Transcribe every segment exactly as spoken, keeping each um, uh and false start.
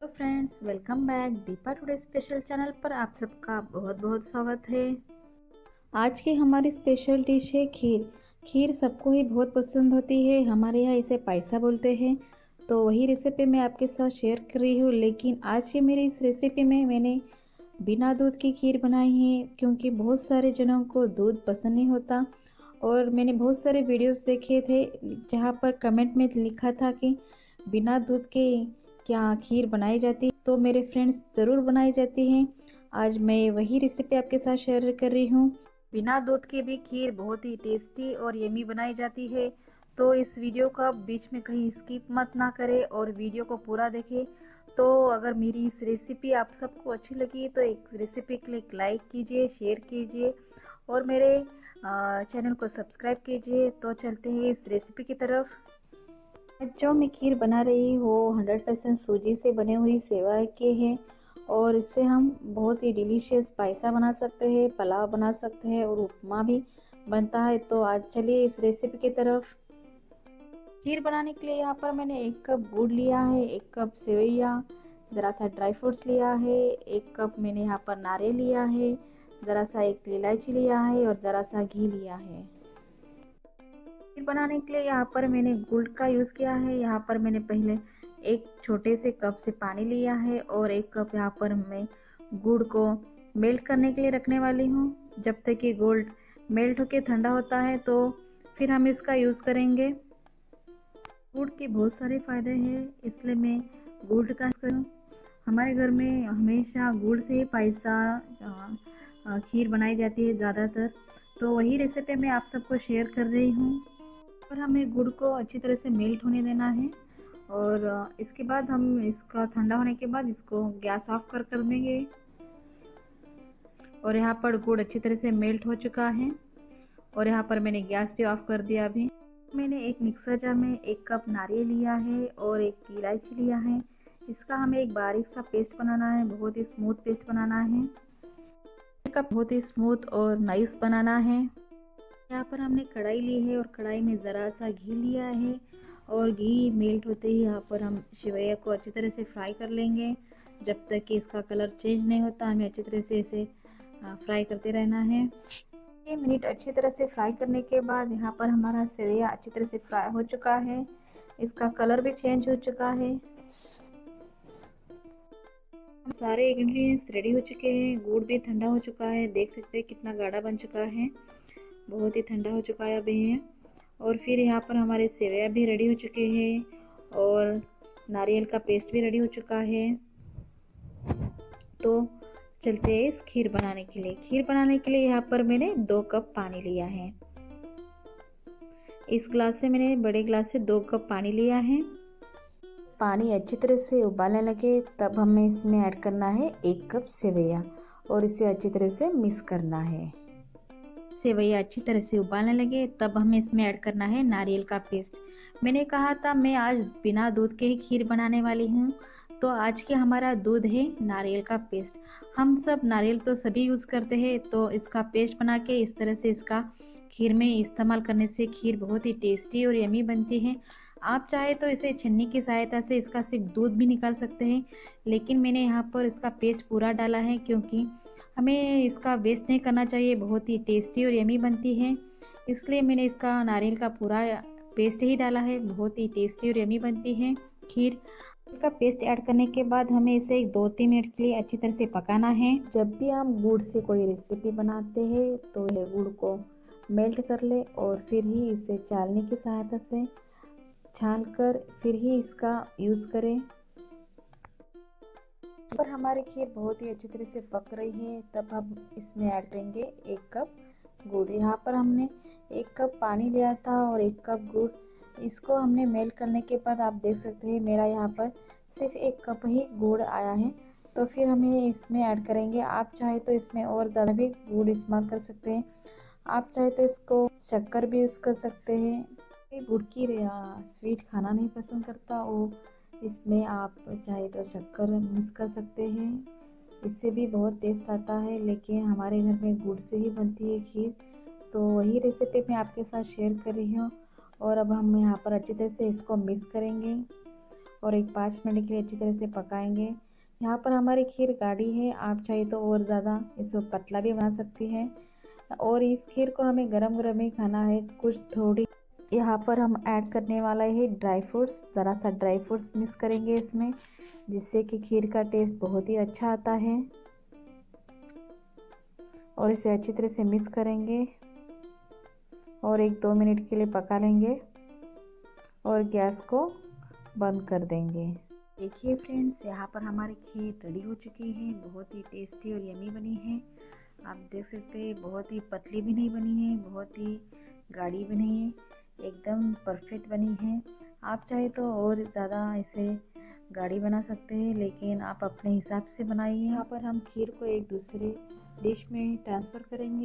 तो friends, welcome back Deepa today special channel पर आप सबका बहुत बहुत स्वागत है। आज की हमारी स्पेशल डिश है खीर। खीर सबको ही बहुत पसंद होती है। हमारे यहाँ इसे पायसा बोलते हैं। तो वही रेसिपी मैं आपके साथ शेयर कर रही हूँ। लेकिन आज की मेरी इस रेसिपी में मैंने बिना दूध की खीर बनाई है, क्योंकि बहुत सारे जनों को दूध पसंद नहीं होता। और मैंने बहुत सारे वीडियोस देखे थे जहाँ पर कमेंट में लिखा था कि बिना दूध के क्या खीर बनाई जाती, तो मेरे फ्रेंड्स ज़रूर बनाई जाती हैं। आज मैं वही रेसिपी आपके साथ शेयर कर रही हूँ। बिना दूध की भी खीर बहुत ही टेस्टी और यमी बनाई जाती है। तो इस वीडियो का बीच में कहीं स्किप मत ना करें और वीडियो को पूरा देखें। तो अगर मेरी इस रेसिपी आप सबको अच्छी लगी तो एक रेसिपी के लिए लाइक कीजिए, शेयर कीजिए और मेरे चैनल को सब्सक्राइब कीजिए। तो चलते हैं इस रेसिपी की तरफ। जो मैं खीर बना रही हूँ हंड्रेड परसेंट सूजी से बने हुई सेवई के हैं और इससे हम बहुत ही डिलीशियस पायसा बना सकते हैं, पुलाव बना सकते हैं और उपमा भी बनता है। तो आज चलिए इस रेसिपी की तरफ। खीर बनाने के लिए यहाँ पर मैंने एक कप गुड़ लिया है, एक कप सेवैया, ज़रा सा ड्राई फ्रूट्स लिया है, एक कप मैंने यहाँ पर नारियल लिया है, ज़रा सा एक इलायची लिया है और ज़रा सा घी लिया है। खीर बनाने के लिए यहाँ पर मैंने गुड़ का यूज़ किया है। यहाँ पर मैंने पहले एक छोटे से कप से पानी लिया है और एक कप यहाँ पर मैं गुड़ को मेल्ट करने के लिए रखने वाली हूँ। जब तक कि गुड़ मेल्ट होकर ठंडा होता है तो फिर हम इसका यूज़ करेंगे। गुड़ के बहुत सारे फ़ायदे हैं, इसलिए मैं गुड़ का यूज़ करूँ। हमारे घर में हमेशा गुड़ से ही पायसा खीर बनाई जाती है ज़्यादातर। तो वही रेसिपी मैं आप सबको शेयर कर रही हूँ। और हमें गुड़ को अच्छी तरह से मेल्ट होने देना है और इसके बाद हम इसका ठंडा होने के बाद इसको गैस ऑफ कर कर देंगे। और यहाँ पर गुड़ अच्छी तरह से मेल्ट हो चुका है और यहाँ पर मैंने गैस भी ऑफ कर दिया। अभी मैंने एक मिक्सर जार में एक कप नारियल लिया है और एक इलायची लिया है। इसका हमें एक बारीक सा पेस्ट बनाना है, बहुत ही स्मूथ पेस्ट बनाना है। इसका बहुत ही स्मूथ और नाइस बनाना है। यहाँ पर हमने कढ़ाई ली है और कढ़ाई में ज़रा सा घी लिया है और घी मेल्ट होते ही यहाँ पर हम सेवैया को अच्छी तरह से फ्राई कर लेंगे। जब तक कि इसका कलर चेंज नहीं होता हमें अच्छी तरह से इसे फ्राई करते रहना है। एक मिनट अच्छी तरह से फ्राई करने के बाद यहाँ पर हमारा सेवैया अच्छी तरह से फ्राई हो चुका है, इसका कलर भी चेंज हो चुका है। सारे इंग्रेडिएंट्स रेडी हो चुके हैं, गुड़ भी ठंडा हो चुका है, देख सकते हैं कितना गाढ़ा बन चुका है, बहुत ही ठंडा हो चुका है अभी है। और फिर यहाँ पर हमारे सेवैया भी रेडी हो चुके हैं और नारियल का पेस्ट भी रेडी हो चुका है। तो चलते हैं इस खीर बनाने के लिए। खीर बनाने के लिए यहाँ पर मैंने दो कप पानी लिया है। इस ग्लास से मैंने बड़े ग्लास से दो कप पानी लिया है। पानी अच्छी तरह से उबालने लगे तब हमें इसमें ऐड करना है एक कप सेवैया और इसे अच्छी तरह से मिक्स करना है। सेवैया अच्छी तरह से उबालने लगे तब हमें इसमें ऐड करना है नारियल का पेस्ट। मैंने कहा था मैं आज बिना दूध के ही खीर बनाने वाली हूँ, तो आज के हमारा दूध है नारियल का पेस्ट। हम सब नारियल तो सभी यूज़ करते हैं, तो इसका पेस्ट बना के इस तरह से इसका खीर में इस्तेमाल करने से खीर बहुत ही टेस्टी और यमी बनती है। आप चाहे तो इसे छन्नी की सहायता से इसका सिर्फ दूध भी निकाल सकते हैं, लेकिन मैंने यहाँ पर इसका पेस्ट पूरा डाला है क्योंकि हमें इसका वेस्ट नहीं करना चाहिए, बहुत ही टेस्टी और यमी बनती है, इसलिए मैंने इसका नारियल का पूरा पेस्ट ही डाला है। बहुत ही टेस्टी और यमी बनती है खीर। का पेस्ट ऐड करने के बाद हमें इसे एक दो तीन मिनट के लिए अच्छी तरह से पकाना है। जब भी हम गुड़ से कोई रेसिपी बनाते हैं तो ये गुड़ को मेल्ट कर ले और फिर ही इसे चालनी की सहायता से छान कर फिर ही इसका यूज़ करें। पर हमारी खीर बहुत ही अच्छी तरह से पक रही है, तब हम इसमें ऐड करेंगे एक कप गुड़। यहाँ पर हमने एक कप पानी लिया था और एक कप गुड़, इसको हमने मेल्ट करने के बाद आप देख सकते हैं मेरा यहाँ पर सिर्फ एक कप ही गुड़ आया है। तो फिर हमें इसमें ऐड करेंगे, आप चाहे तो इसमें और ज़्यादा भी गुड़ इस्तेमाल कर सकते हैं, आप चाहे तो इसको शक्कर भी यूज़ कर सकते हैं। गुड़ की स्वीट खाना नहीं पसंद करता, वो इसमें आप चाहे तो शक्कर मिक्स कर सकते हैं, इससे भी बहुत टेस्ट आता है। लेकिन हमारे घर में गुड़ से ही बनती है खीर, तो वही रेसिपी मैं आपके साथ शेयर कर रही हूँ। और अब हम यहाँ पर अच्छी तरह से इसको मिक्स करेंगे और एक पाँच मिनट के लिए अच्छी तरह से पकाएंगे। यहाँ पर हमारी खीर गाढ़ी है, आप चाहे तो और ज़्यादा इसको पतला भी बना सकती हैं। और इस खीर को हमें गरम गरम ही खाना है। कुछ थोड़ी यहाँ पर हम ऐड करने वाला है ड्राई फ्रूट्स, ज़रा सा ड्राई फ्रूट्स मिक्स करेंगे इसमें, जिससे कि खीर का टेस्ट बहुत ही अच्छा आता है। और इसे अच्छी तरह से मिक्स करेंगे और एक दो मिनट के लिए पका लेंगे और गैस को बंद कर देंगे। देखिए फ्रेंड्स, यहाँ पर हमारी खीर रेडी हो चुकी है। बहुत ही टेस्टी और यमी बनी है। आप देख सकते हैं, बहुत ही पतली भी नहीं बनी है, बहुत ही गाढ़ी भी नहीं है, एकदम परफेक्ट बनी है। आप चाहे तो और ज़्यादा इसे गाढ़ी बना सकते हैं, लेकिन आप अपने हिसाब से बनाइए। यहाँ पर हम खीर को एक दूसरे डिश में ट्रांसफ़र करेंगे।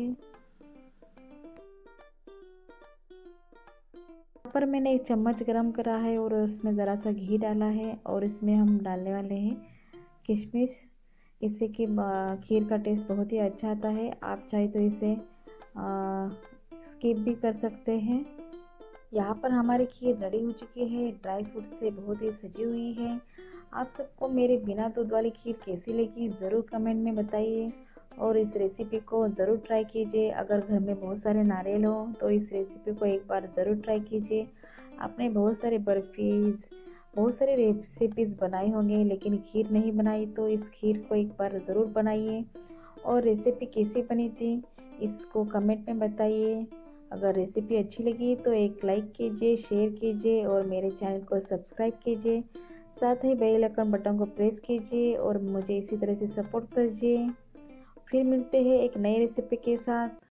यहाँ पर मैंने एक चम्मच गरम करा है और उसमें ज़रा सा घी डाला है और इसमें हम डालने वाले हैं किशमिश। इससे कि खीर का टेस्ट बहुत ही अच्छा आता है। आप चाहे तो इसे स्किप भी कर सकते हैं। यहाँ पर हमारी खीर रेडी हो चुकी है, ड्राई फ्रूट से बहुत ही सजी हुई है। आप सबको मेरे बिना दूध वाली खीर कैसी लगी ज़रूर कमेंट में बताइए और इस रेसिपी को ज़रूर ट्राई कीजिए। अगर घर में बहुत सारे नारियल हो तो इस रेसिपी को एक बार ज़रूर ट्राई कीजिए। आपने बहुत सारे बर्फ़ीज़, बहुत सारे रेसिपीज़ बनाए होंगे, लेकिन खीर नहीं बनाई, तो इस खीर को एक बार ज़रूर बनाइए। और रेसिपी कैसी बनी थी इसको कमेंट में बताइए। अगर रेसिपी अच्छी लगी तो एक लाइक कीजिए, शेयर कीजिए और मेरे चैनल को सब्सक्राइब कीजिए। साथ ही बेल आइकन बटन को प्रेस कीजिए और मुझे इसी तरह से सपोर्ट कीजिए। फिर मिलते हैं एक नई रेसिपी के साथ।